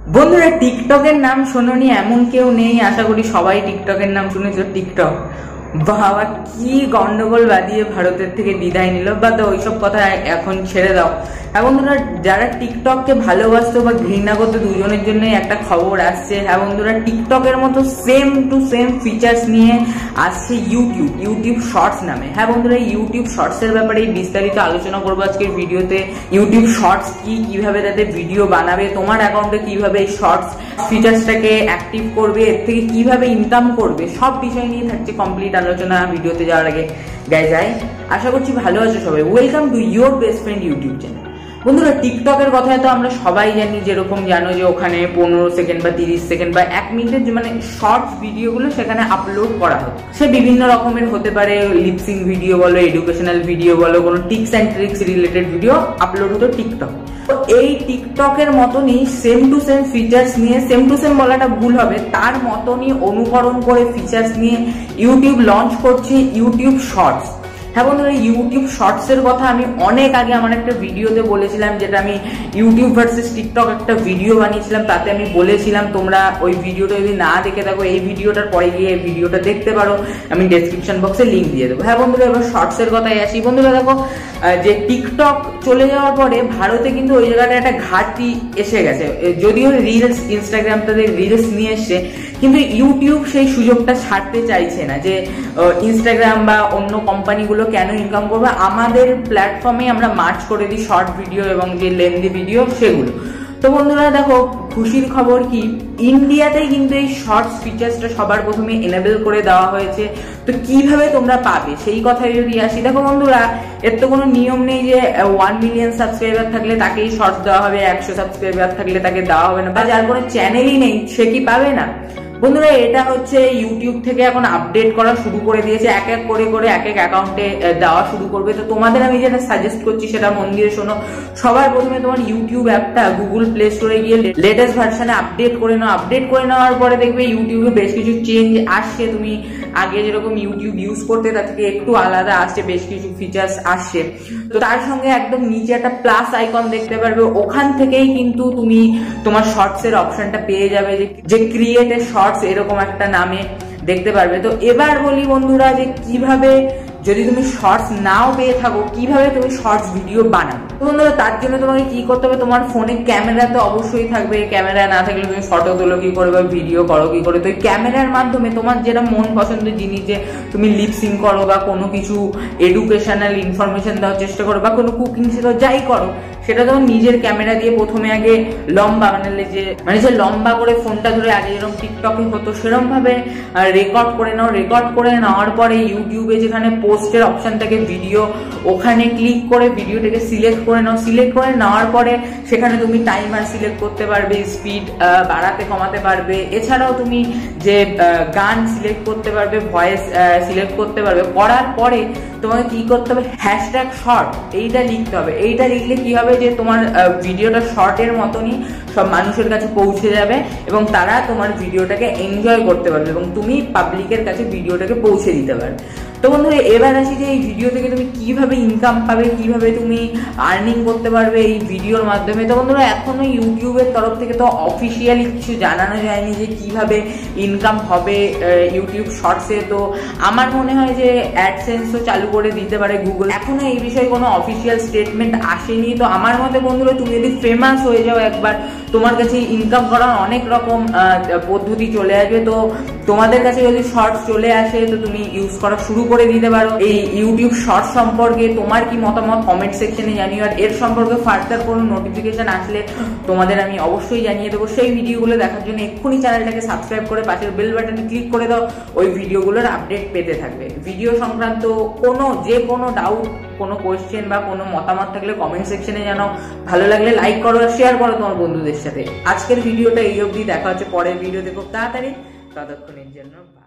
বন্ধুরা টিকটকের নাম শোনোনি এমন কেউ নেই, আশা করি সবাই টিকটকের নাম শুনেছো। টিকটক বাবা কি গন্ডগোল বাদিয়ে ভারতের থেকে বিদায় নিল, বা তো ওইসব কথা এখন ছেড়ে দাও। হ্যাঁ বন্ধুরা, যারা টিকটককে ভালোবাসতো বা ঘৃণা করতো দুজনের জন্যই একটা খবর আসছে। হ্যাঁ বন্ধুরা, টিকটকের মতো সেম টু সেম ফিচার্স নিয়ে আসছে ইউটিউব শর্টস নামে। হ্যাঁ বন্ধুরা, ইউটিউব শর্টসের ব্যাপারে বিস্তারিত আলোচনা করবো আজকের ভিডিওতে। ইউটিউব শর্টস কি, কিভাবে তাদের ভিডিও বানাবে, তোমার অ্যাকাউন্টে কিভাবে এই শর্টস ফিচার্সটাকে অ্যাক্টিভ করবে, এর থেকে কিভাবে ইনকাম করবে, সব বিষয় নিয়ে থাকছে কমপ্লিট আলোচনা। ভিডিওতে যাওয়ার আগে গাইজ, আশা করছি ভালো আছো সবাই। Welcome to your best friend YouTube channel. বন্ধুরা, টিকটকের কথায় তো আমরা সবাই জানি, যেরকম জানো যে ওখানে 15 সেকেন্ড বা 30 সেকেন্ড বা 1 মিনিটের যে মানে শর্টস ভিডিওগুলো সেখানে আপলোড করা হতো। সে বিভিন্ন রকমের হতে পারে, লিপসিং ভিডিও বলো, এডুকেশনাল ভিডিও বলো, কোনো tips and tricks related video upload হতো টিকটক। তো এই টিকটকের মতনই সেম টু সেম ফিচার্স নিয়ে, সেম টু সেম বলাটা ভুল হবে, তার মতনই অনুকরণ করে ফিচার্স নিয়ে ইউটিউব লঞ্চ করছে ইউটিউব শর্টস। হ্যাঁ বন্ধুরা, ইউটিউব শর্টস এর কথা আমি অনেক আগে আমার একটা ভিডিওতে বলেছিলাম, যেটা আমি ইউটিউব ভার্সেস টিকটক একটা ভিডিও বানিয়েছিলাম। তাতে আমি বলেছিলাম, তোমরা ওই ভিডিওটা যদি না দেখে থাকো, এই ভিডিওটার পরে গিয়ে এই ভিডিওটা দেখতে পারো, আমি ডেসক্রিপশন বক্সে লিঙ্ক দিয়ে দেবো। হ্যাঁ বন্ধুরা, এবার শর্টস এর কথায় আসি। বন্ধুরা দেখো, যে টিকটক চলে যাওয়ার পরে ভারতে কিন্তু ওই জায়গাটা একটা ঘাটতি এসে গেছে। যদিও রিলস, ইনস্টাগ্রাম তাদের রিলস নিয়ে এসছে, কিন্তু ইউটিউব সেই সুযোগটা ছাড়তে চাইছে না যে ইনস্টাগ্রাম বা অন্য কোম্পানিগুলো কেন ইনকাম করবে, আমাদের প্ল্যাটফর্মে আমরা মার্চ করে দিই শর্ট ভিডিও এবং যে লেন্দি ভিডিও সেগুলো। তো বন্ধুরা দেখো, খুশির খবর কি, ইন্ডিয়াতেই কিন্তু এই শর্টস ফিচার্সটা সবার প্রথমে এনেবল করে দেওয়া হয়েছে। তো কিভাবে তোমরা পাবে সেই কথায় যদি আসি, দেখো বন্ধুরা, এর তো কোনো নিয়ম নেই যে 1 মিলিয়ন সাবস্ক্রাইবার থাকলে তাকেই শর্টস দেওয়া হবে, 100 সাবস্ক্রাইবার থাকলে তাকে দেওয়া হবে না, বা যার কোনো চ্যানেলই নেই সে কি পাবে না। বন্ধুরা, এটা হচ্ছে ইউটিউব থেকে এখন আপডেট করা শুরু করে দিয়েছে, এক এক করে এক এক অ্যাকাউন্টে দেওয়া শুরু করবে। তো তোমাদের আমি যেটা সাজেস্ট করছি সেটা মন দিয়ে শোনো। সবার প্রথমে তোমার ইউটিউব অ্যাপটা গুগল প্লে স্টোরে গিয়ে লেটেস্ট ভার্সনে আপডেট করে নাও। আপডেট করে নেওয়ার পরে দেখবে ইউটিউবে বেশ কিছু চেঞ্জ আসছে। তুমি আগে যেরকম ইউটিউব ইউজ করতে তার থেকে একটু আলাদা আসছে, বেশ কিছু ফিচার্স আসছে। তো তার সঙ্গে একদম নিচে একটা প্লাস আইকন দেখতে পারবে, ওখান থেকেই কিন্তু তুমি তোমার শর্টস এর অপশনটা পেয়ে যাবে, যে ক্রিয়েট এ শর্টস এরকম একটা নামে দেখতে পারবে। তো এবার বলি বন্ধুরা, যে কিভাবে যদি তুমি শর্টস নাও পেয়ে থাকো, কিভাবে তুমি শর্টস ভিডিও বানাবে। বন্ধুরা, তার জন্য তোমাকে কি করতে হবে, তোমার ফোনে ক্যামেরা তো অবশ্যই থাকবে। ক্যামেরা না থাকলে তুমি ফটো তোলো কি করে বা ভিডিও করো কি করে। তো এই ক্যামেরার মাধ্যমে তোমার যেটা মন পছন্দের জিনিস, যে তুমি লিপসিং করো বা কোনো কিছু এডুকেশনাল ইনফরমেশন দেওয়ার চেষ্টা করো বা কোনো কুকিং শেখো, যাই করো, সেটা তোমার নিজের ক্যামেরা দিয়ে প্রথমে আগে লম্বা যে লম্বা করে ফোনটা ধরে আগে যেরকম টিকটকে হতো সেরকম ভাবে রেকর্ড করে নাও। রেকর্ড করে নেওয়ার পরে ইউটিউবে যেখানে পোস্টের অপশন থাকে ভিডিও, ওখানে ক্লিক করে ভিডিওটাকে সিলেক্ট করে নাও। সিলেক্ট করে নেওয়ার পরে সেখানে তুমি টাইমার সিলেক্ট করতে পারবে, স্পিড বাড়াতে কমাতে পারবে। এছাড়াও তুমি যে গান সিলেক্ট করতে পারবে, ভয়েস সিলেক্ট করতে পারবে। করার পরে তোমাকে কি করতে হবে, হ্যাশট্যাগ শর্ট এইটা লিখতে হবে। এইটা লিখলে কি হবে, যে তোমার ভিডিওটা শর্টের মতনই সব মানুষের কাছে পৌঁছে যাবে এবং তারা তোমার ভিডিওটাকে এনজয় করতে পারবে এবং তুমি পাবলিকের কাছে ভিডিওটাকে পৌঁছে দিতে পারবে। তো বন্ধুরা, এবার আসি যে এই ভিডিও থেকে তুমি কিভাবে ইনকাম পাবে, কিভাবে তুমি আর্নিং করতে পারবে এই ভিডিওর মাধ্যমে। তো বন্ধুরা, এখনো ইউটিউবের তরফ থেকে তো অফিসিয়ালি কিছু জানানো যায়নি যে কিভাবে ইনকাম হবে ইউটিউব শর্টসে। তো আমার মনে হয় যে অ্যাডসেন্সও চালু করে দিতে পারে গুগল। এখনো এই বিষয়ে কোনো অফিসিয়াল স্টেটমেন্ট আসেনি। তো আমার মতে বন্ধুরা, তুমি যদি ফেমাস হয়ে যাও একবার, তোমার কাছে ইনকাম করার অনেক রকম পদ্ধতি চলে আসবে। তো তোমাদের কাছে যদি শর্টস চলে আসে, তো তুমি ইউজ করা শুরু করে দিতে পারো। এই ইউটিউব শর্টস সম্পর্কে তোমার কি মতামত কমেন্ট সেকশনে জানিও। আর এর সম্পর্কে ফার্দার কোনো নোটিফিকেশন আসলে তোমাদের আমি অবশ্যই জানিয়ে দেবো। সেই ভিডিওগুলো দেখার জন্য এক্ষুনি চ্যানেলটাকে সাবস্ক্রাইব করে পাশের বেল বাটনে ক্লিক করে দাও, ওই ভিডিওগুলোর আপডেট পেতে থাকবে। ভিডিও সংক্রান্ত যে কোনো ডাউট, কোনো কোয়েশ্চেন বা কোনো মতামত থাকলে কমেন্ট সেকশনে জানাও। ভালো লাগলে লাইক করো আর শেয়ার করো তোমার বন্ধুদের সাথে। আজকের ভিডিওটা এই অবধি, দেখা হচ্ছে পরের ভিডিওতে খুব তাড়াতাড়ি। ততক্ষণের জন্য